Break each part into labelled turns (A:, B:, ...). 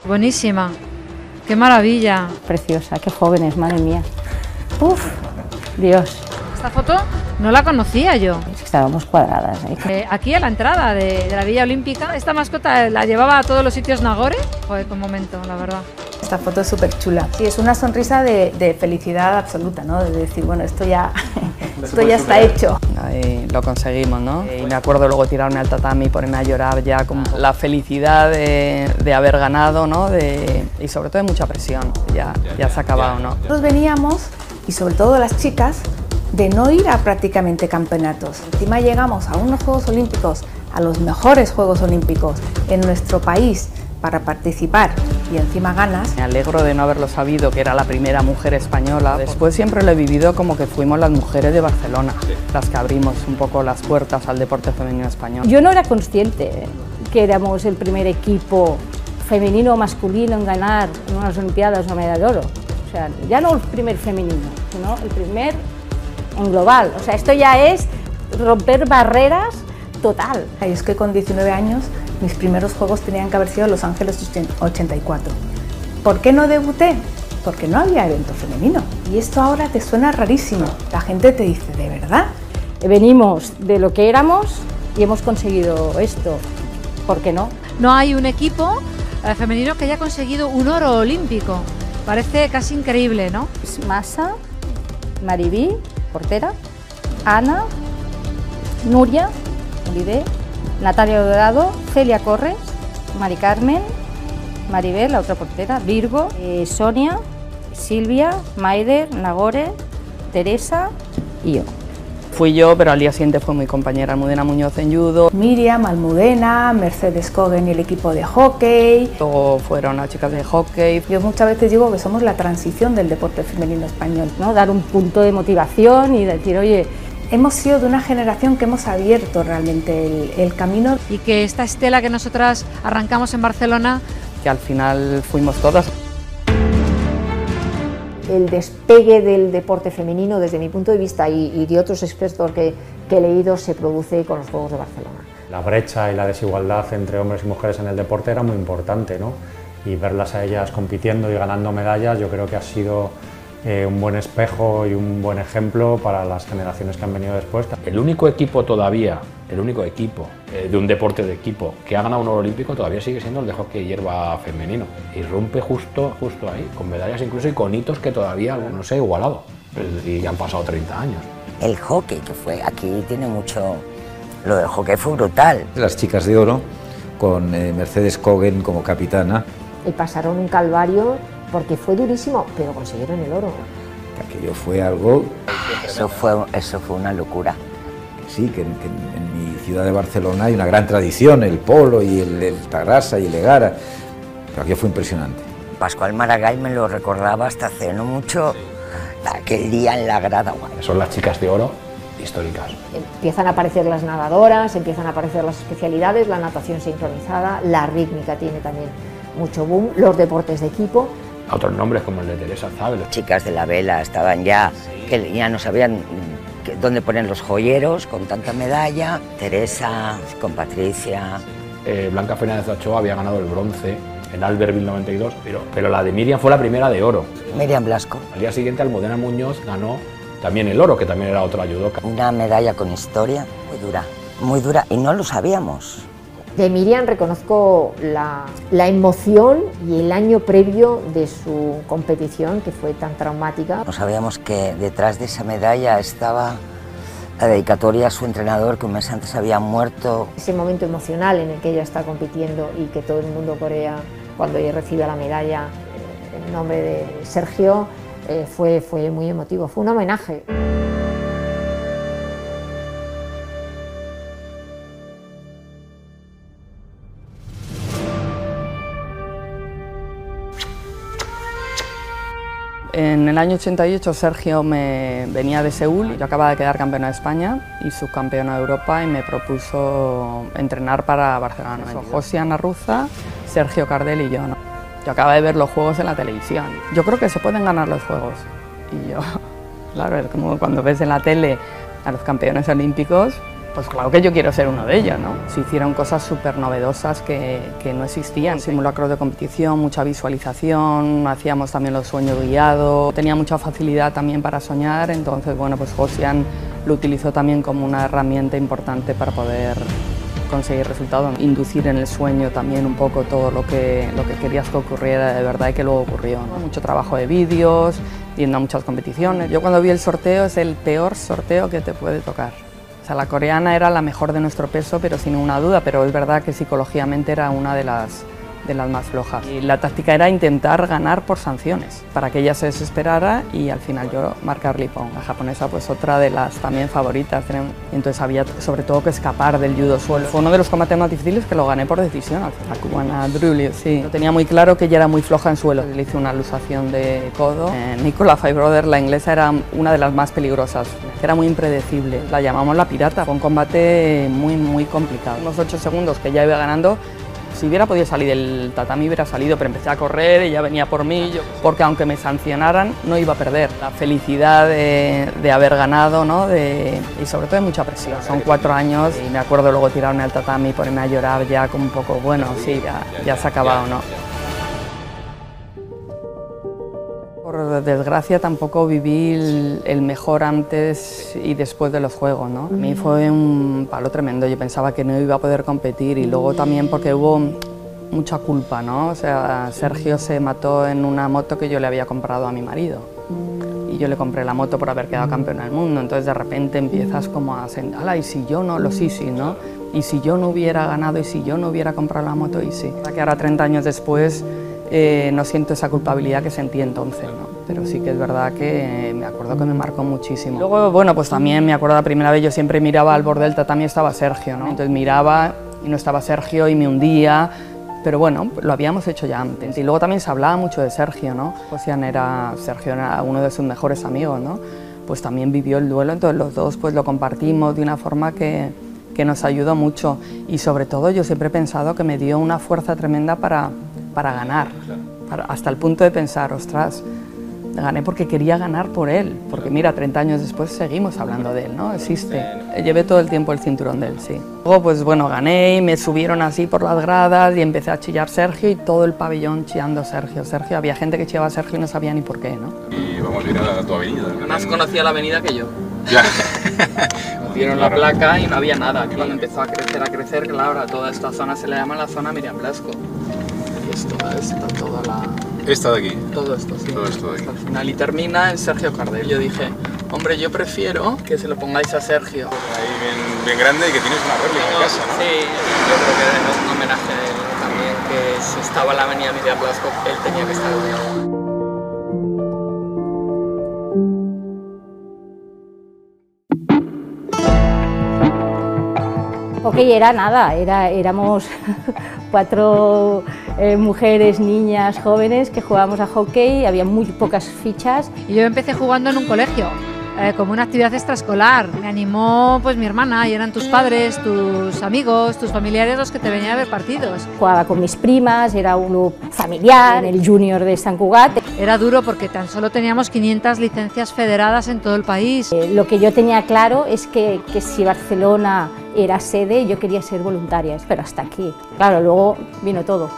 A: Buenísima. ¡Qué maravilla!
B: Preciosa, qué jóvenes, madre mía. Uf, Dios.
A: Esta foto no la conocía yo.
B: Es que estábamos cuadradas.
A: Aquí a la entrada de la Villa Olímpica, esta mascota la llevaba a todos los sitios Nagore. Joder, qué momento, la verdad.
C: Esta foto es súper chula. Sí, es una sonrisa de felicidad absoluta, ¿no? De decir, bueno, esto ya está hecho.
D: Y lo conseguimos, ¿no? Y me acuerdo luego tirarme al tatami y ponerme a llorar ya con la felicidad de haber ganado, ¿no? Y sobre todo de mucha presión. Ya se ha acabado, ¿no?
C: Nosotros veníamos, y sobre todo las chicas, de no ir a prácticamente campeonatos. Encima llegamos a unos Juegos Olímpicos, a los mejores Juegos Olímpicos en nuestro país para participar y encima ganas.
D: Me alegro de no haberlo sabido, que era la primera mujer española. Después siempre lo he vivido como que fuimos las mujeres de Barcelona, las que abrimos un poco las puertas al deporte femenino español.
B: Yo no era consciente que éramos el primer equipo femenino o masculino en ganar en unas Olimpiadas una medalla de oro. O sea, ya no el primer femenino, sino el primer en global. O sea, esto ya es romper barreras total.
C: Y es que con 19 años mis primeros juegos tenían que haber sido Los Ángeles 84. ¿Por qué no debuté? Porque no había evento femenino. Y esto ahora te suena rarísimo. La gente te dice, ¿de verdad?
B: Venimos de lo que éramos y hemos conseguido esto. ¿Por qué no?
A: No hay un equipo femenino que haya conseguido un oro olímpico. Parece casi increíble, ¿no?
B: Masa, Maribí, portera, Ana, Nuria, Olidé, Natalia Dorado, Celia Corres, Mari Carmen, Maribel, la otra portera, Virgo, Sonia, Silvia, Maider, Nagore, Teresa y yo.
D: Fui yo, pero al día siguiente fue mi compañera Almudena Muñoz en judo.
C: Miriam, Almudena, Mercedes Cogen y el equipo de hockey.
D: Luego fueron las chicas de hockey.
C: Yo muchas veces digo que somos la transición del deporte femenino español,
B: ¿no? Dar un punto de motivación y decir, oye,
C: hemos sido de una generación que hemos abierto realmente el camino.
A: Y que esta estela que nosotras arrancamos en Barcelona,
D: que al final fuimos todas.
E: El despegue del deporte femenino, desde mi punto de vista y de otros expertos que he leído, se produce con los Juegos de Barcelona.
F: La brecha y la desigualdad entre hombres y mujeres en el deporte era muy importante, ¿no? Y verlas a ellas compitiendo y ganando medallas, yo creo que ha sido un buen espejo y un buen ejemplo para las generaciones que han venido después.
G: El único equipo todavía, de un deporte de equipo que ha ganado un oro olímpico todavía sigue siendo el de hockey hierba femenino. Y rompe justo ahí, con medallas incluso y con hitos que todavía no se ha igualado. Y han pasado 30 años.
H: El hockey, que fue aquí, tiene mucho... Lo del hockey fue brutal.
I: Las chicas de oro, con Mercedes Cogen como capitana.
E: Y pasaron un calvario porque fue durísimo, pero consiguieron el oro.
I: Aquello fue algo...
H: Eso fue una locura.
I: Sí, que en mi ciudad de Barcelona hay una gran tradición, el polo y el tagrasa y el egara, pero aquello fue impresionante.
H: Pascual Maragall me lo recordaba hasta hace no mucho, aquel día en la grada.
G: Son las chicas de oro históricas.
E: Empiezan a aparecer las nadadoras, empiezan a aparecer las especialidades, la natación sincronizada, la rítmica tiene también mucho boom, los deportes de equipo.
G: Otros nombres como el de Teresa Zabel.
H: Las chicas de la vela estaban ya, que ya no sabían dónde poner los joyeros con tanta medalla. Teresa, con Patricia.
G: Blanca Fernández de Ochoa había ganado el bronce en Albertville 92, pero la de Miriam fue la primera de oro.
H: Miriam Blasco.
G: Al día siguiente Almudena Muñoz ganó también el oro, que también era otra judoka.
H: Una medalla con historia muy dura, y no lo sabíamos.
E: De Miriam reconozco la emoción y el año previo de su competición, que fue tan traumática.
H: No sabíamos que detrás de esa medalla estaba la dedicatoria a su entrenador, que un mes antes había muerto.
E: Ese momento emocional en el que ella está compitiendo y que todo el mundo corea cuando ella recibe la medalla en nombre de Sergio, fue muy emotivo, fue un homenaje.
D: En el año 88 Sergio venía de Seúl, yo acababa de quedar campeona de España y subcampeona de Europa y me propuso entrenar para Barcelona. José Ana Ruza, Sergio Cardel y yo, ¿no? Yo acababa de ver los juegos en la televisión. Yo creo que se pueden ganar los juegos. Y yo, claro, es como cuando ves en la tele a los campeones olímpicos, pues claro que yo quiero ser uno de ellos, ¿no? Se hicieron cosas súper novedosas que no existían, simulacros de competición, mucha visualización, hacíamos también los sueños guiados, tenía mucha facilidad también para soñar, entonces bueno, pues Josian lo utilizó también como una herramienta importante para poder conseguir resultados, inducir en el sueño también un poco todo lo que querías que ocurriera de verdad y que luego ocurrió, ¿no? Mucho trabajo de vídeos, yendo a muchas competiciones. Yo cuando vi el sorteo es el peor sorteo que te puede tocar. O sea, la coreana era la mejor de nuestro peso, pero sin ninguna duda, pero es verdad que psicológicamente era una de las más flojas. Y la táctica era intentar ganar por sanciones, para que ella se desesperara y al final yo marcar Lipón. La japonesa pues otra de las también favoritas, entonces había sobre todo que escapar del judo suelo. Fue uno de los combates más difíciles que lo gané por decisión, la cubana Drulio, sí. Yo tenía muy claro que ella era muy floja en suelo, le hice una luxación de codo. Nicola Fairbrother, la inglesa, era una de las más peligrosas, era muy impredecible, la llamamos la pirata. Fue un combate muy complicado. Unos 8 segundos que ya iba ganando. Si hubiera podido salir del tatami hubiera salido, pero empecé a correr, ella venía por mí, porque aunque me sancionaran no iba a perder. La felicidad de haber ganado, ¿no? Y sobre todo de mucha presión. Son 4 años y me acuerdo luego tirarme al tatami y ponerme a llorar ya como un poco, bueno, sí, ya se ha acabado, ¿no? Por desgracia tampoco viví el mejor antes y después de los juegos, ¿no? A mí fue un palo tremendo, yo pensaba que no iba a poder competir y luego también porque hubo mucha culpa, ¿no? O sea, Sergio se mató en una moto que yo le había comprado a mi marido y yo le compré la moto por haber quedado campeón del mundo, entonces de repente empiezas como a sentir, ala, y si yo no, los sí, ¿no? Y si yo no hubiera ganado y si yo no hubiera comprado la moto y sí. Que ahora 30 años después no siento esa culpabilidad que sentí entonces, ¿no? Pero sí que es verdad que me acuerdo que me marcó muchísimo. Luego, bueno, pues también me acuerdo la primera vez, yo siempre miraba al borde del tatami y estaba Sergio, ¿no? Entonces miraba y no estaba Sergio y me hundía, pero bueno, lo habíamos hecho ya antes. Y luego también se hablaba mucho de Sergio, ¿no? Sergio era uno de sus mejores amigos, ¿no? Pues también vivió el duelo, entonces los dos pues lo compartimos de una forma que nos ayudó mucho y sobre todo yo siempre he pensado que me dio una fuerza tremenda para ganar, hasta el punto de pensar, ostras, gané porque quería ganar por él, porque mira, 30 años después seguimos hablando de él, ¿no? Existe. Llevé todo el tiempo el cinturón de él, sí. Luego, pues bueno, gané y me subieron así por las gradas y empecé a chillar Sergio y todo el pabellón chillando Sergio. Había gente que chillaba a Sergio y no sabía ni por qué, ¿no?
J: Y vamos a ir a tu avenida.
D: Más conocía la avenida que yo.
J: Ya.
D: Dieron la placa y no había nada. Cuando empezó a crecer, claro, a toda esta zona se le llama la zona Miriam Blasco. Toda la...
J: ¿Esta de aquí?
D: Todo esto, sí.
J: Todo esto de aquí.
D: Hasta el final y termina en Sergio Cardel. Yo dije, hombre, yo prefiero que se lo pongáis a Sergio.
J: Ahí bien grande y que tienes una réplica en casa, ¿no?
D: Sí, yo creo que es un homenaje a él también, que si estaba en la avenida Miriam Blasco, él tenía que estar ahí.
B: Hockey era nada, éramos 4 mujeres, niñas, jóvenes que jugábamos a hockey, había muy pocas fichas.
A: Y yo empecé jugando en un colegio, como una actividad extraescolar. Me animó pues mi hermana y eran tus padres, tus amigos, tus familiares los que te venían a ver partidos.
B: Jugaba con mis primas, era un club familiar, en el junior de Sant Cugat.
A: Era duro porque tan solo teníamos 500 licencias federadas en todo el país.
B: Lo que yo tenía claro es que si Barcelona era sede, yo quería ser voluntaria, pero hasta aquí. Claro, luego vino todo.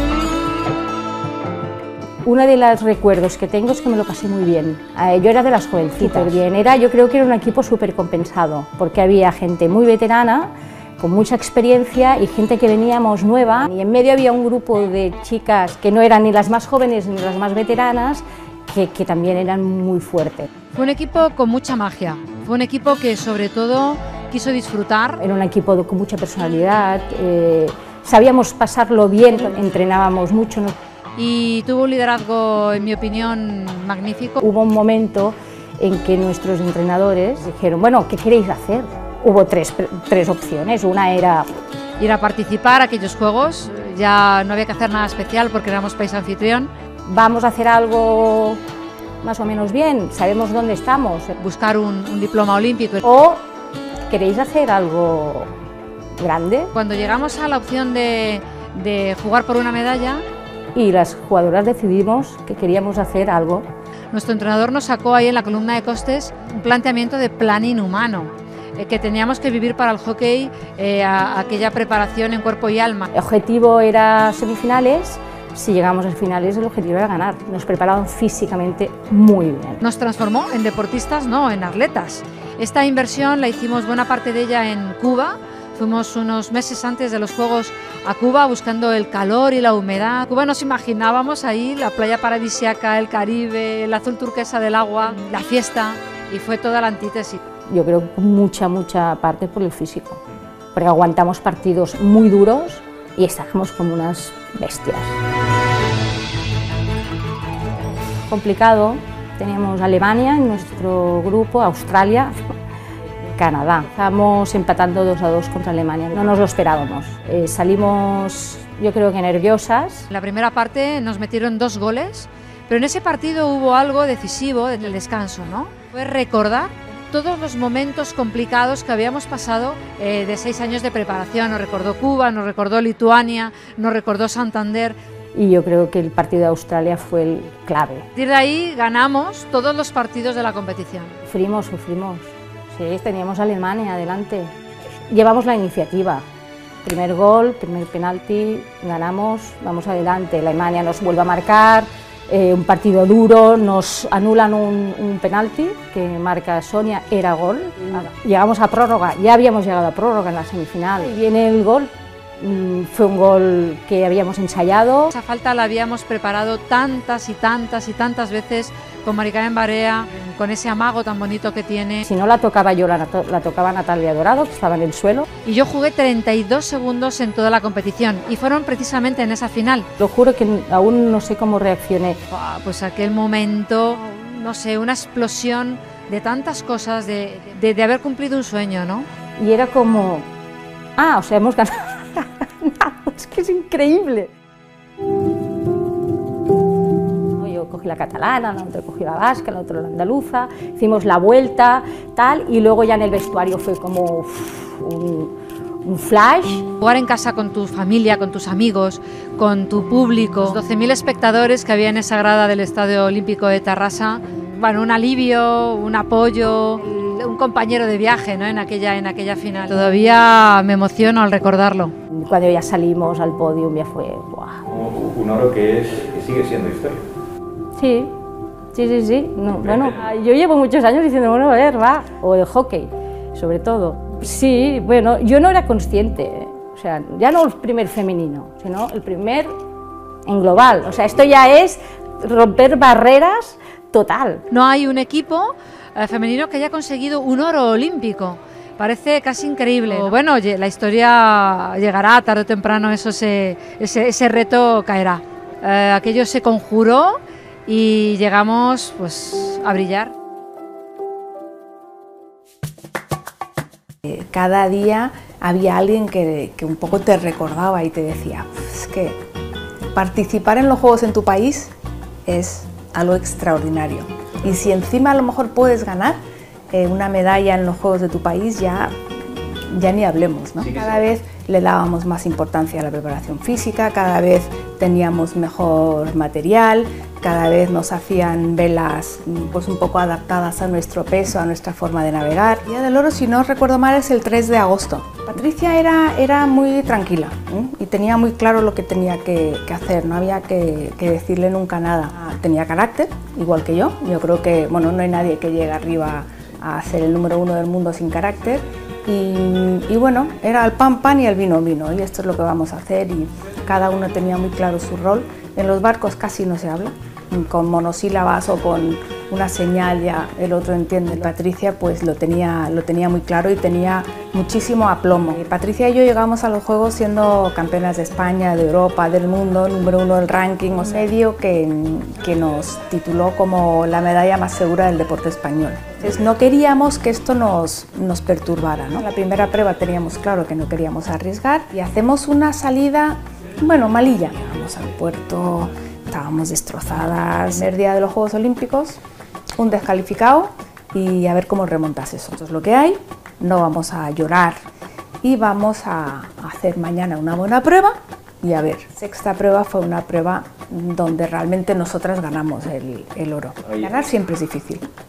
B: Uno de los recuerdos que tengo es que me lo pasé muy bien. Yo era de las jovencitas. Bien. Yo creo que era un equipo súper compensado, porque había gente muy veterana, con mucha experiencia y gente que veníamos nueva. Y en medio había un grupo de chicas que no eran ni las más jóvenes ni las más veteranas, que también eran muy fuertes.
A: Fue un equipo con mucha magia. Fue un equipo que sobre todo quiso disfrutar.
B: Era un equipo con mucha personalidad, sabíamos pasarlo bien, entrenábamos mucho.
A: Y tuvo un liderazgo, en mi opinión, magnífico.
B: Hubo un momento en que nuestros entrenadores dijeron, bueno, ¿qué queréis hacer? Hubo tres opciones, una era
A: ir a participar a aquellos juegos, ya no había que hacer nada especial porque éramos país anfitrión.
B: Vamos a hacer algo más o menos bien, sabemos dónde estamos.
A: Buscar un diploma olímpico.
B: O queréis hacer algo grande.
A: Cuando llegamos a la opción de jugar por una medalla,
B: y las jugadoras decidimos que queríamos hacer algo.
A: Nuestro entrenador nos sacó ahí en la columna de costes un planteamiento de plan inhumano. que teníamos que vivir para el hockey aquella preparación en cuerpo y alma.
B: El objetivo era semifinales. Si llegamos a finales, el objetivo era ganar. Nos preparaban físicamente muy bien.
A: Nos transformó en deportistas, no, en atletas. Esta inversión la hicimos buena parte de ella en Cuba. Fuimos unos meses antes de los Juegos a Cuba buscando el calor y la humedad. Cuba nos imaginábamos ahí la playa paradisíaca, el Caribe, el azul turquesa del agua, la fiesta, y fue toda la antítesis.
B: Yo creo que mucha parte por el físico, porque aguantamos partidos muy duros y estábamos como unas bestias. Complicado, teníamos Alemania en nuestro grupo, Australia, Canadá. Estábamos empatando 2-2 contra Alemania, no nos lo esperábamos. Salimos, yo creo que nerviosas.
A: En la primera parte nos metieron 2 goles, pero en ese partido hubo algo decisivo en el descanso, ¿no? Fue recordar todos los momentos complicados que habíamos pasado de 6 años de preparación. Nos recordó Cuba, nos recordó Lituania, nos recordó Santander.
B: Y yo creo que el partido de Australia fue el clave.
A: A partir de ahí ganamos todos los partidos de la competición.
B: Sufrimos. Sí, teníamos a Alemania adelante. Llevamos la iniciativa. Primer gol, primer penalti, ganamos, vamos adelante. Alemania nos vuelve a marcar. Un partido duro, nos anulan un penalti que marca Sonia, era gol. Llegamos a prórroga, ya habíamos llegado a prórroga en la semifinal. Y viene el gol, fue un gol que habíamos ensayado.
A: Esa falta la habíamos preparado tantas veces con Mari Carmen Barea, con ese amago tan bonito que tiene.
B: Si no la tocaba yo, la tocaba Natalia Dorado, que estaba en el suelo.
A: Y yo jugué 32 segundos en toda la competición y fueron precisamente en esa final.
B: Lo juro que aún no sé cómo reaccioné.
A: Pues aquel momento, no sé, una explosión de tantas cosas, de haber cumplido un sueño, ¿no?
B: Y era como, o sea, hemos ganado. Es que es increíble. Yo cogí la catalana, el otro cogí la vasca, el otro la andaluza, hicimos la vuelta, tal, y luego ya en el vestuario fue como un flash.
A: Jugar en casa con tu familia, con tus amigos, con tu público, 12.000 espectadores que había en esa grada del Estadio Olímpico de Tarrasa, bueno, un alivio, un apoyo, un compañero de viaje, ¿no? en aquella final. Todavía me emociono al recordarlo.
B: Cuando ya salimos al podio ya fue ¡buah!
K: Un oro que sigue siendo historia.
B: Sí. No, bueno, yo llevo muchos años diciendo, bueno, a ver, va, o el hockey, sobre todo. Sí, bueno, yo no era consciente, o sea, ya no el primer femenino, sino el primer en global. O sea, esto ya es romper barreras total.
A: No hay un equipo femenino que haya conseguido un oro olímpico. Parece casi increíble, ¿no? Bueno, la historia llegará tarde o temprano, ese reto caerá. Aquello se conjuró y llegamos pues a brillar.
C: Cada día había alguien que un poco te recordaba y te decía, es que participar en los Juegos en tu país es algo extraordinario. Y si encima a lo mejor puedes ganar una medalla en los Juegos de tu país, ya ni hablemos, ¿no? Cada vez le dábamos más importancia a la preparación física, cada vez teníamos mejor material, cada vez nos hacían velas pues un poco adaptadas a nuestro peso, a nuestra forma de navegar. El Día del Oro, si no recuerdo mal, es el 3 de agosto. Patricia era muy tranquila, y tenía muy claro lo que tenía que hacer, no había que decirle nunca nada. Tenía carácter, igual que yo. Yo creo que bueno, no hay nadie que llegue arriba a ser el número 1 del mundo sin carácter. Y bueno, era el pan y el vino, y esto es lo que vamos a hacer, y cada uno tenía muy claro su rol. En los barcos casi no se habla, con monosílabas o con una señal ya el otro entiende. Patricia pues lo tenía muy claro y tenía muchísimo aplomo. Patricia y yo llegamos a los Juegos siendo campeonas de España, de Europa, del mundo, número 1 del ranking, o medio que nos tituló como la medalla más segura del deporte español. Entonces no queríamos que esto nos perturbara, ¿no? La primera prueba teníamos claro que no queríamos arriesgar y hacemos una salida, bueno, malilla. Llegamos al puerto, estábamos destrozadas. El primer día de los Juegos Olímpicos, un descalificado y a ver cómo remontas eso. Esto es lo que hay, no vamos a llorar y vamos a hacer mañana una buena prueba y a ver. Sexta prueba fue una prueba donde realmente nosotras ganamos el oro. Ganar siempre es difícil,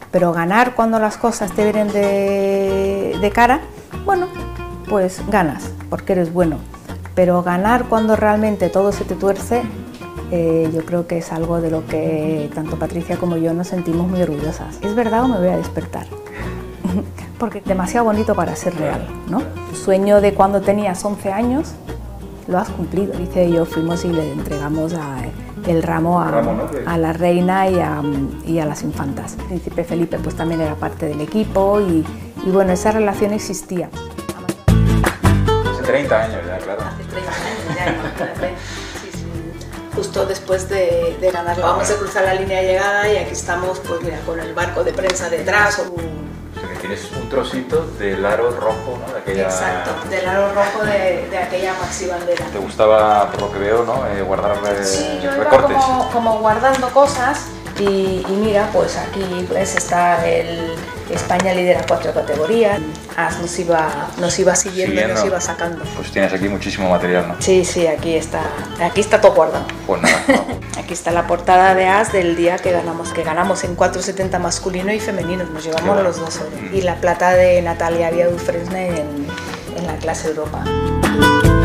C: pero ganar cuando las cosas te vienen de cara, bueno, pues ganas, porque eres bueno. Pero ganar cuando realmente todo se te tuerce, yo creo que es algo de lo que tanto Patricia como yo nos sentimos muy orgullosas. ¿Es verdad o me voy a despertar? Porque es demasiado bonito para ser real, ¿no? El sueño de cuando tenías 11 años, lo has cumplido. Dice yo, fuimos y le entregamos el ramo a la reina y a las infantas. El príncipe Felipe pues también era parte del equipo y bueno, esa relación existía.
J: Hace 30 años ya, claro.
C: Hace 30 años ya, imagínate. Sí, sí. Justo después de ganar, vamos a cruzar la línea de llegada y aquí estamos pues mira, con el barco de prensa detrás.
J: O sea que tienes un trocito del aro rojo, ¿no? De aquella...
C: Exacto, del aro rojo de aquella maxi bandera.
J: ¿Te gustaba, por lo que veo, ¿no? Guardar
C: sí, yo
J: recortes?
C: iba como guardando cosas y mira, pues aquí pues está el España lidera 4 categorías. Nos iba siguiendo y nos iba sacando.
J: Pues tienes aquí muchísimo material, ¿no?
C: Sí, aquí está todo guardado.
J: Pues nada.
C: Aquí está la portada de As del día que ganamos en 470 masculino y femenino, nos llevamos los dos horas. Y la plata de Natalia Viadu Fresne en la clase Europa.